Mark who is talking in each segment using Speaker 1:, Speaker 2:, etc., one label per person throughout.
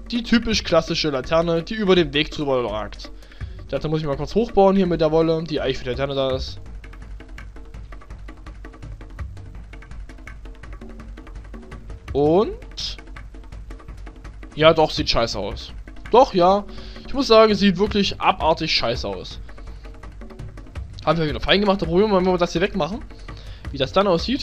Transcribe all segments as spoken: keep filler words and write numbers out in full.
Speaker 1: die typisch klassische Laterne, die über den Weg drüber ragt. Dazu muss ich mal kurz hochbauen hier mit der Wolle, die eigentlich für die Laterne da ist. Und... ja, doch, sieht scheiße aus. Doch, ja. Ich muss sagen, es sieht wirklich abartig scheiße aus. Haben wir wieder fein gemacht. Da probieren wir mal, wenn wir das hier wegmachen. Wie das dann aussieht.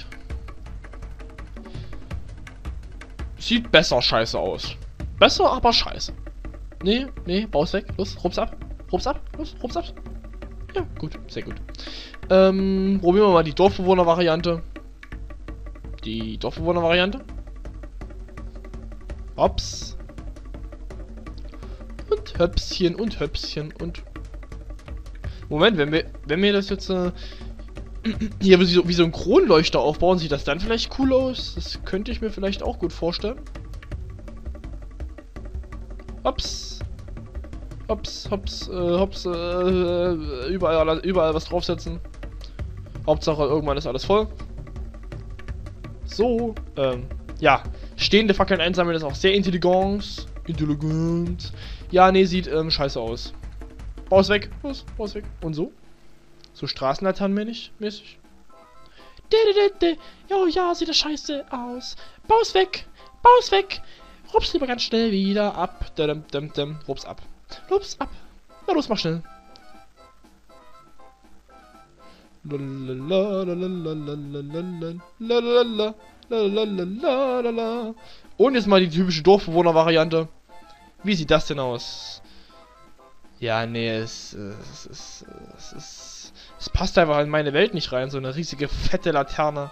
Speaker 1: Sieht besser scheiße aus. Besser, aber scheiße. Nee, nee, Bau's weg. Los, rups ab. Rups ab. Los, rups ab. Ja, gut. Sehr gut. Ähm, probieren wir mal die Dorfbewohner-Variante. Die Dorfbewohner-Variante. Hops. Und Höpschen und Höpschen und... Moment, wenn wir, wenn wir das jetzt äh, hier wie so, wie so ein Kronleuchter aufbauen, sieht das dann vielleicht cool aus? Das könnte ich mir vielleicht auch gut vorstellen. Hops. Hops, hops, äh, hops, äh, überall, überall was draufsetzen. Hauptsache, irgendwann ist alles voll. So, ähm, ja. Stehende Fackeln einsammeln ist auch sehr intelligent. Intelligent. Ja, nee, sieht ähm, scheiße aus. Bau's weg. Los, bau's weg. Und so? So Straßenlaternenmäßig? Mäßig. Jo, ja, sieht das scheiße aus. Bau's weg. Bau's weg. Rups lieber ganz schnell wieder ab. Dum, dum, dum. Rups ab. Rups ab. Na los, mach schnell. Und jetzt mal die typische Dorfbewohner-Variante. Wie sieht das denn aus? Ja, nee, es, es, es, es, es, es passt einfach in meine Welt nicht rein. So eine riesige, fette Laterne.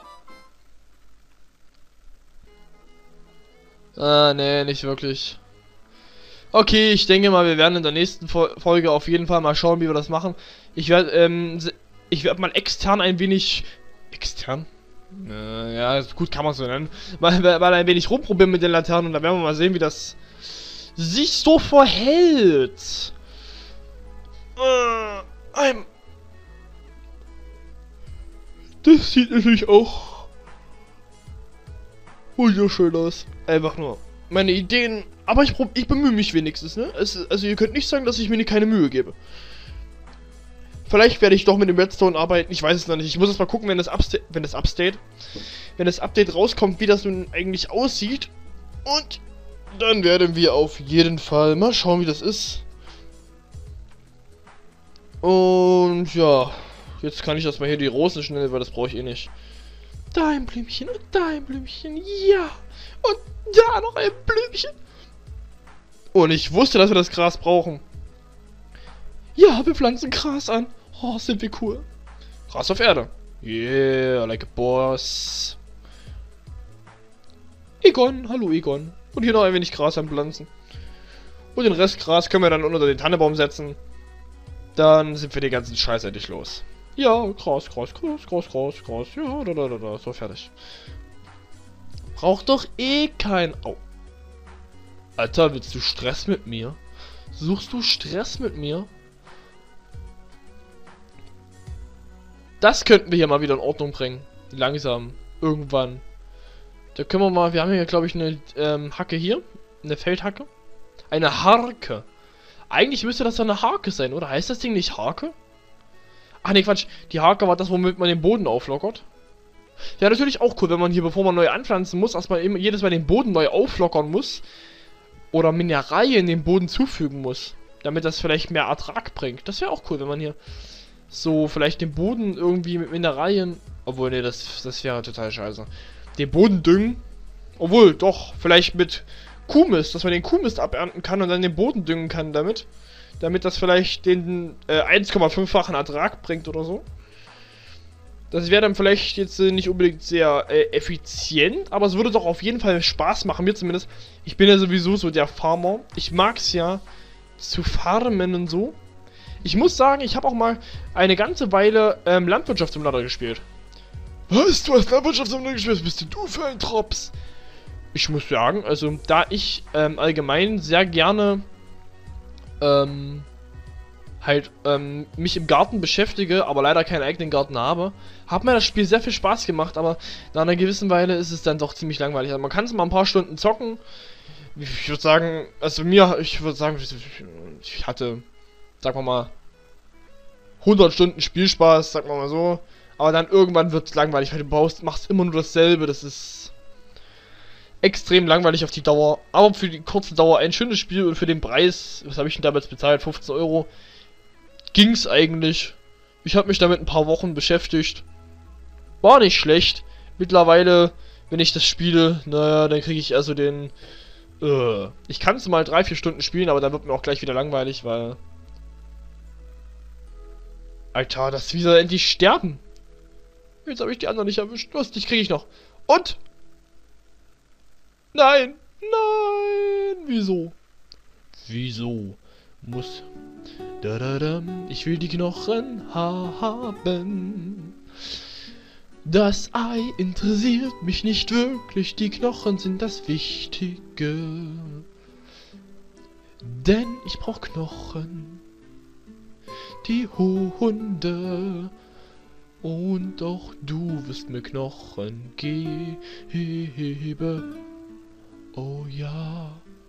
Speaker 1: Ah, nee, nicht wirklich. Okay, ich denke mal, wir werden in der nächsten Folge auf jeden Fall mal schauen, wie wir das machen. Ich werde, ähm, ich werde mal extern ein wenig... Extern? Äh, ja, gut, kann man so nennen. Mal, mal ein wenig rumprobieren mit den Laternen und dann werden wir mal sehen, wie das sich so verhält. Äh, ein... Das sieht natürlich auch wunderschön aus. Einfach nur meine Ideen. Aber ich, ich bemühe mich wenigstens, ne? Es, also ihr könnt nicht sagen, dass ich mir keine Mühe gebe. Vielleicht werde ich doch mit dem Redstone arbeiten. Ich weiß es noch nicht. Ich muss jetzt mal gucken, wenn das Upstate, wenn das Upstate, wenn das Update rauskommt, wie das nun eigentlich aussieht. Und dann werden wir auf jeden Fall mal schauen, wie das ist. Und ja, jetzt kann ich erstmal hier die Rosen schnell, weil das brauche ich eh nicht. Da ein Blümchen und da ein Blümchen, ja. Und da noch ein Blümchen. Und ich wusste, dass wir das Gras brauchen. Ja, wir pflanzen Gras an. Oh, sind wir cool. Gras auf Erde. Yeah, like a boss. Egon, hallo Egon. Und hier noch ein wenig Gras anpflanzen. Und den Rest Gras können wir dann unter den Tannenbaum setzen. Dann sind wir den ganzen Scheiß endlich los. Ja, Gras, Gras, Gras, Gras, Gras, Gras. Ja, da, da, da, da. So, fertig. Braucht doch eh kein... Au. Alter, willst du Stress mit mir? Suchst du Stress mit mir? Das könnten wir hier mal wieder in Ordnung bringen. Langsam. Irgendwann. Da können wir mal... Wir haben hier, glaube ich, eine ähm, Hacke hier. Eine Feldhacke. Eine Harke. Eigentlich müsste das ja eine Harke sein, oder? Heißt das Ding nicht Harke? Ach ne, Quatsch. Die Harke war das, womit man den Boden auflockert. Ja, natürlich auch cool, wenn man hier, bevor man neu anpflanzen muss, erstmal immer jedes Mal den Boden neu auflockern muss. Oder Mineralien dem Boden zufügen muss. Damit das vielleicht mehr Ertrag bringt. Das wäre auch cool, wenn man hier so vielleicht den Boden irgendwie mit Mineralien... Obwohl, ne, das, das wäre total scheiße. Den Boden düngen. Obwohl, doch, vielleicht mit Kuhmist, dass man den Kuhmist abernten kann und dann den Boden düngen kann damit. Damit das vielleicht den äh, eins Komma fünf-fachen Ertrag bringt oder so. Das wäre dann vielleicht jetzt äh, nicht unbedingt sehr äh, effizient, aber es würde doch auf jeden Fall Spaß machen, mir zumindest. Ich bin ja sowieso so der Farmer. Ich mag es ja zu farmen und so. Ich muss sagen, ich habe auch mal eine ganze Weile ähm, Landwirtschaftssimulator gespielt. Was? Du hast Landwirtschaftssimulator gespielt? Was bist denn du für ein Drops? Ich muss sagen, also da ich ähm, allgemein sehr gerne ähm, halt ähm, mich im Garten beschäftige, aber leider keinen eigenen Garten habe, hat mir das Spiel sehr viel Spaß gemacht, aber nach einer gewissen Weile ist es dann doch ziemlich langweilig. Also man kann es mal ein paar Stunden zocken, Ich würde sagen, also mir, ich würde sagen, ich hatte, sagen wir mal, hundert Stunden Spielspaß, sagen wir mal so. Aber dann irgendwann wird es langweilig, weil du baust, machst immer nur dasselbe. Das ist extrem langweilig auf die Dauer. Aber für die kurze Dauer ein schönes Spiel und für den Preis, was habe ich denn damals bezahlt? fünfzehn Euro. Ging's eigentlich. Ich habe mich damit ein paar Wochen beschäftigt. War nicht schlecht. Mittlerweile, wenn ich das spiele, naja, dann kriege ich also den... Äh, ich kann es mal drei, vier Stunden spielen, aber dann wird mir auch gleich wieder langweilig, weil... Alter, das wieder endlich sterben. Jetzt habe ich die anderen nicht erwischt. Los, dich kriege ich noch. Und? Nein! Nein! Wieso? Wieso muss... Da, da, da, ich will die Knochen haben. Das Ei interessiert mich nicht wirklich. Die Knochen sind das Wichtige. Denn ich brauch Knochen. Die Hunde. Und auch du wirst mir Knochen geben. Oh ja.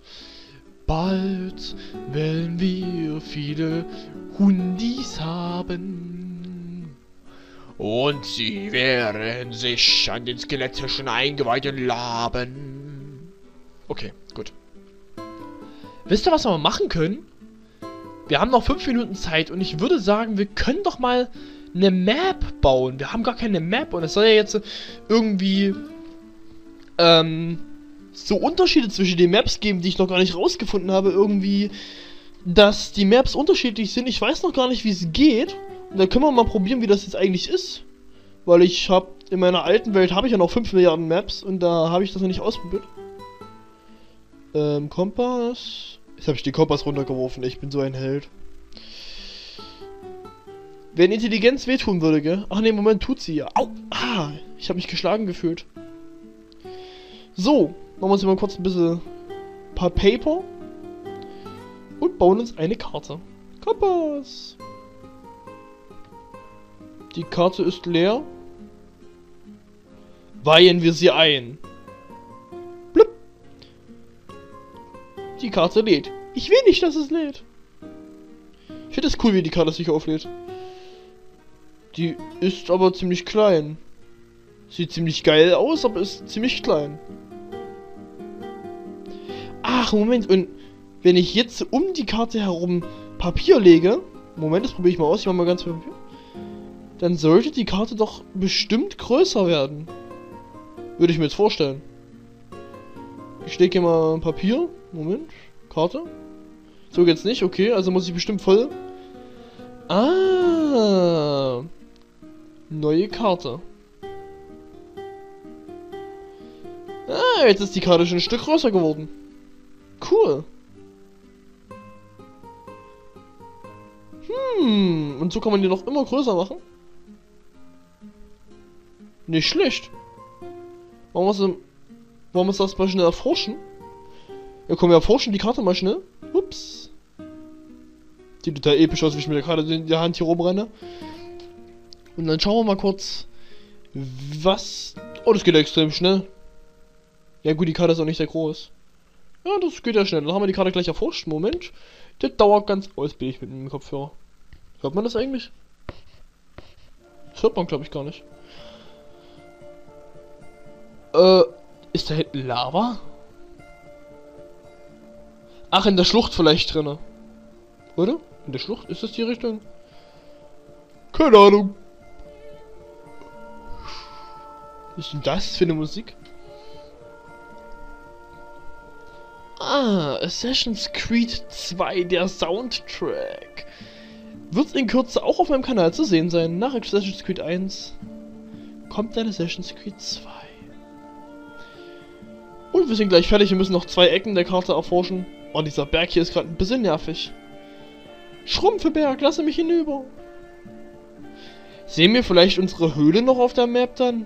Speaker 1: Bald werden wir viele Hundis haben. Und sie werden sich an den skelettischen Eingeweiden laben. Okay, gut. Wisst ihr, was wir mal machen können? Wir haben noch fünf Minuten Zeit und ich würde sagen, wir können doch mal eine Map bauen. Wir haben gar keine Map und es soll ja jetzt irgendwie ähm, so Unterschiede zwischen den Maps geben, die ich noch gar nicht rausgefunden habe. Irgendwie, dass die Maps unterschiedlich sind. Ich weiß noch gar nicht, wie es geht. Und da können wir mal probieren, wie das jetzt eigentlich ist. Weil ich habe, in meiner alten Welt habe ich ja noch fünf Milliarden Maps und da habe ich das noch nicht ausprobiert. Ähm, Kompass. Jetzt habe ich den Kompass runtergeworfen. Ich bin so ein Held. Wenn Intelligenz wehtun würde, gell? Ach ne, Moment, tut sie ja. Au! Ah! Ich habe mich geschlagen gefühlt. So, machen wir uns mal kurz ein bisschen ein paar Paper. Und bauen uns eine Karte. Kompass! Die Karte ist leer. Weihen wir sie ein. Blub! Die Karte lädt. Ich will nicht, dass es lädt. Ich finde es cool, wie die Karte sich auflädt. Die ist aber ziemlich klein. Sieht ziemlich geil aus, aber ist ziemlich klein. Ach, Moment. Und wenn ich jetzt um die Karte herum Papier lege... Moment, das probiere ich mal aus. Ich mache mal ganz viel Papier. Dann sollte die Karte doch bestimmt größer werden. Würde ich mir jetzt vorstellen. Ich lege hier mal Papier. Moment. Karte. So geht's nicht. Okay, also muss ich bestimmt voll... Ah... Neue Karte. Ah, jetzt ist die Karte schon ein Stück größer geworden. Cool. Hm, und so kann man die noch immer größer machen. Nicht schlecht. Wollen wir das, wollen wir das mal schnell erforschen? Ja, komm, wir erforschen die Karte mal schnell. Ups. Sieht total episch aus, wie ich mit der Karte in der Hand hier rumrenne. Und dann schauen wir mal kurz, was... Oh, das geht ja extrem schnell. Ja gut, die Karte ist auch nicht sehr groß. Ja, das geht ja schnell. Dann haben wir die Karte gleich erforscht. Moment. Das dauert ganz... Oh, jetzt bin ich mit dem Kopfhörer. Hört man das eigentlich? Das hört man, glaube ich, gar nicht. Äh, ist da hinten Lava? Ach, in der Schlucht vielleicht drinne. Oder? In der Schlucht? Ist das die Richtung? Keine Ahnung. Was ist denn das für eine Musik? Ah, Assassin's Creed zwei, der Soundtrack. Wird in Kürze auch auf meinem Kanal zu sehen sein. Nach Assassin's Creed eins kommt dann Assassin's Creed zwei. Und wir sind gleich fertig. Wir müssen noch zwei Ecken der Karte erforschen. Oh, dieser Berg hier ist gerade ein bisschen nervig. Schrumpfeberg, lasse mich hinüber. Sehen wir vielleicht unsere Höhle noch auf der Map dann?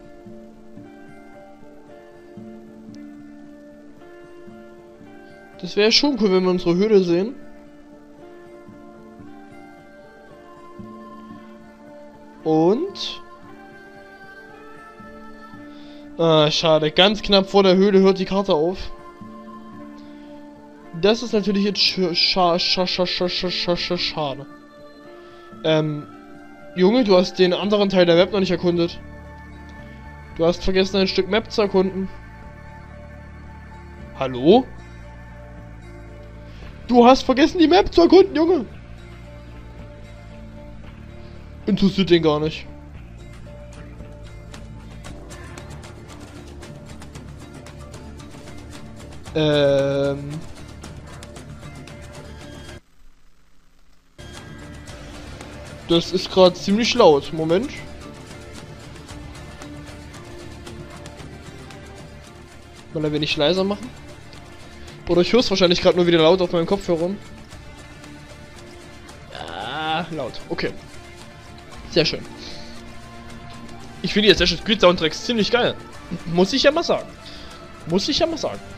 Speaker 1: Das wäre schon cool, wenn wir unsere Höhle sehen. Und... Ah, schade. Ganz knapp vor der Höhle hört die Karte auf. Das ist natürlich jetzt sch scha scha scha scha scha scha scha schade. Ähm, Junge, du hast den anderen Teil der Map noch nicht erkundet. Du hast vergessen, ein Stück Map zu erkunden. Hallo? Du hast vergessen, die Map zu erkunden, Junge. Interessiert den gar nicht. Ähm... Das ist gerade ziemlich laut. Moment. Mal ein wenig leiser machen. Oder ich höre es wahrscheinlich gerade nur wieder laut auf meinem Kopfhörer. Ah, laut. Okay. Sehr schön. Ich finde jetzt Assassin's Creed Soundtracks ziemlich geil. Muss ich ja mal sagen. Muss ich ja mal sagen.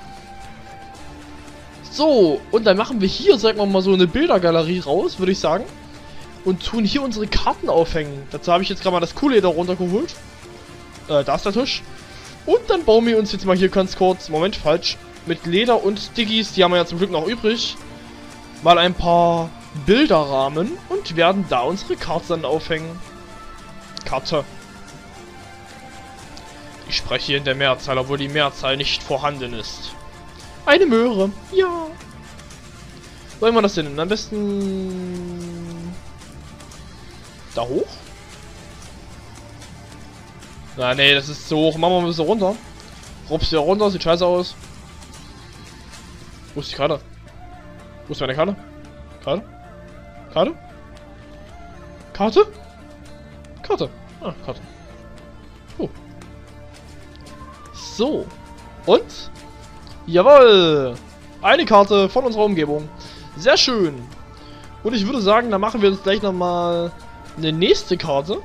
Speaker 1: So, und dann machen wir hier, sagen wir mal, so eine Bildergalerie raus, würde ich sagen. Und tun hier unsere Karten aufhängen. Dazu habe ich jetzt gerade mal das Cooleder runtergeholt. Äh, da ist der Tisch. Und dann bauen wir uns jetzt mal hier ganz kurz, Moment, falsch, mit Leder und Stickies, die haben wir ja zum Glück noch übrig, mal ein paar Bilderrahmen und werden da unsere Karte dann aufhängen. Karte. Ich spreche hier in der Mehrzahl, obwohl die Mehrzahl nicht vorhanden ist. Eine Möhre. Ja. Wollen wir das denn? Am besten... Da hoch? Na, nee, das ist so hoch. Machen wir mal ein bisschen runter. Rupst hier runter, sieht scheiße aus. Wo ist die Karte? Wo ist meine Karte? Karte? Karte? Karte? Karte. Ah, Karte. Oh. So. Und? Jawohl! Eine Karte von unserer Umgebung. Sehr schön. Und ich würde sagen, dann machen wir jetzt gleich nochmal eine nächste Karte.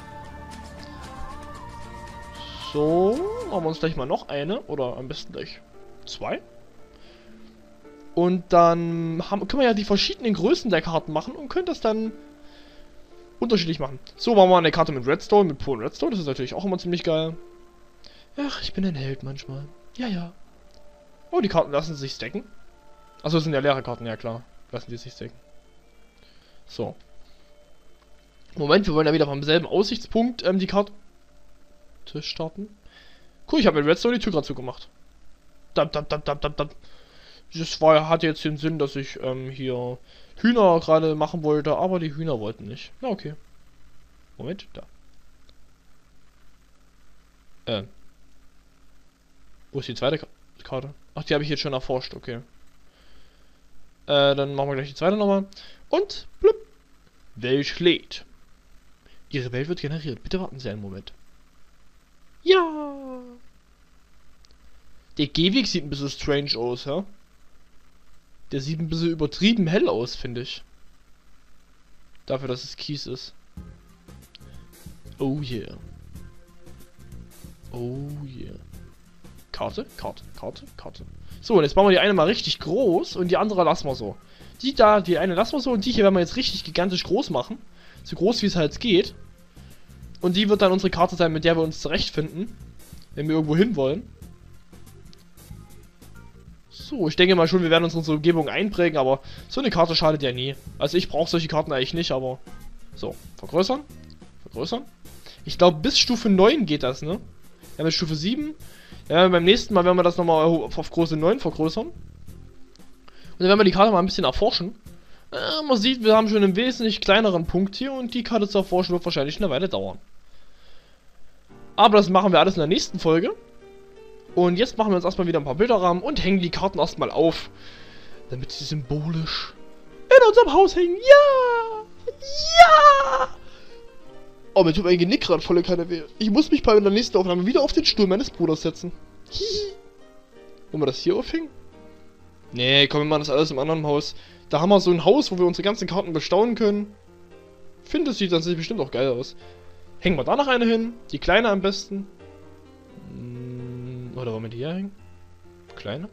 Speaker 1: So, machen wir uns gleich mal noch eine. Oder am besten gleich zwei. Und dann haben, können wir ja die verschiedenen Größen der Karten machen und können das dann unterschiedlich machen. So, machen wir eine Karte mit Redstone, mit puren Redstone. Das ist natürlich auch immer ziemlich geil. Ach, ich bin ein Held manchmal. Ja, ja. Oh, die Karten lassen sich stacken. Achso, das sind ja leere Karten, ja klar. Lassen die sich stacken. So. Moment, wir wollen ja wieder vom selben Aussichtspunkt ähm, die Karte starten. Cool, ich habe mit Redstone die Tür gerade zugemacht. Dab, dab, dab, dab, dab, dab. Das war, hatte jetzt den Sinn, dass ich ähm, hier Hühner gerade machen wollte, aber die Hühner wollten nicht. Na okay. Moment, da. Ähm. Wo ist die zweite Ka Karte? Ach, die habe ich jetzt schon erforscht, okay. Äh, dann machen wir gleich die zweite nochmal. Und, blub. Welt lädt. Ihre Welt wird generiert. Bitte warten Sie einen Moment. Ja. Der Gehweg sieht ein bisschen strange aus, ja? Der sieht ein bisschen übertrieben hell aus, finde ich. Dafür, dass es Kies ist. Oh yeah. Oh yeah. Karte, Karte, Karte, Karte. So, und jetzt bauen wir die eine mal richtig groß und die andere lassen wir so. Die da, die eine lassen wir so und die hier werden wir jetzt richtig gigantisch groß machen. So groß wie es halt geht. Und die wird dann unsere Karte sein, mit der wir uns zurechtfinden. Wenn wir irgendwo hin wollen. So, ich denke mal schon, wir werden uns unsere Umgebung einprägen, aber so eine Karte schadet ja nie. Also ich brauche solche Karten eigentlich nicht, aber... So, vergrößern. Vergrößern. Ich glaube, bis Stufe neun geht das, ne? Ja, bis Stufe sieben. Ja, beim nächsten Mal werden wir das nochmal auf, auf große neun vergrößern. Und dann werden wir die Karte mal ein bisschen erforschen. Äh, man sieht, wir haben schon einen wesentlich kleineren Punkt hier und die Karte zu erforschen wird wahrscheinlich eine Weile dauern. Aber das machen wir alles in der nächsten Folge. Und jetzt machen wir uns erstmal wieder ein paar Bilderrahmen und hängen die Karten erstmal auf. Damit sie symbolisch in unserem Haus hängen. Ja! Ja! Oh, mir tut mein Genick gerade volle Kanne weh. Ich muss mich bei der nächsten Aufnahme wieder auf den Stuhl meines Bruders setzen. Hihi. Wollen wir das hier aufhängen? Nee, komm, wir machen das alles im anderen Haus. Da haben wir so ein Haus, wo wir unsere ganzen Karten bestaunen können. Finde, das sieht dann bestimmt auch geil aus. Hängen wir da noch eine hin. Die kleine am besten. Oder wollen wir die hier hängen? Kleine?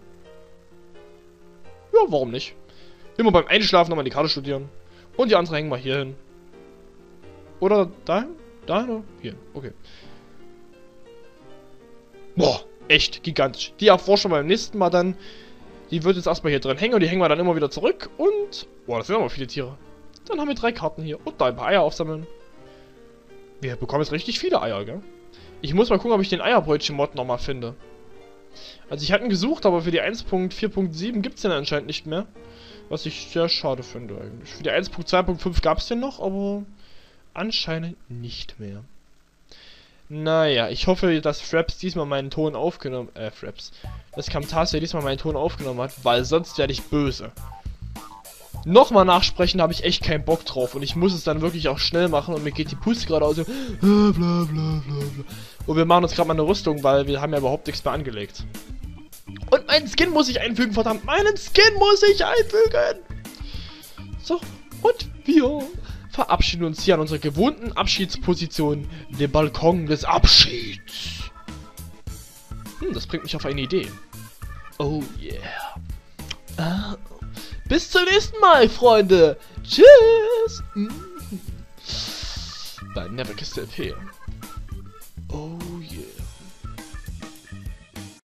Speaker 1: Ja, warum nicht? Immer beim Einschlafen nochmal die Karte studieren. Und die andere hängen wir hier hin. Oder dahin? Dahin oder hier? Okay. Boah, echt gigantisch. Die erforschen wir beim nächsten Mal dann. Die wird jetzt erstmal hier drin hängen und die hängen wir dann immer wieder zurück. Und... Boah, das sind aber viele Tiere. Dann haben wir drei Karten hier. Und da ein paar Eier aufsammeln. Wir bekommen jetzt richtig viele Eier, gell? Ich muss mal gucken, ob ich den Eierbrötchen-Mod nochmal finde. Also ich hatte ihn gesucht, aber für die eins Punkt vier Punkt sieben gibt es den anscheinend nicht mehr. Was ich sehr schade finde eigentlich. Für die eins Punkt zwei Punkt fünf gab es den noch, aber anscheinend nicht mehr. Naja, ich hoffe, dass Fraps diesmal meinen Ton aufgenommen... Äh, Fraps. Dass Camtasia diesmal meinen Ton aufgenommen hat, weil sonst werde ich böse. Nochmal nachsprechen habe ich echt keinen Bock drauf und ich muss es dann wirklich auch schnell machen und mir geht die Puste gerade aus. Bla bla bla bla. Und wir machen uns gerade mal eine Rüstung, weil wir haben ja überhaupt nichts mehr angelegt. Und meinen Skin muss ich einfügen, verdammt. Meinen Skin muss ich einfügen. So, und wir verabschieden uns hier an unserer gewohnten Abschiedsposition, dem Balkon des Abschieds. Hm, das bringt mich auf eine Idee. Oh yeah. Ah. Bis zum nächsten Mal, Freunde. Tschüss. Bei Never Kiss the P. Oh.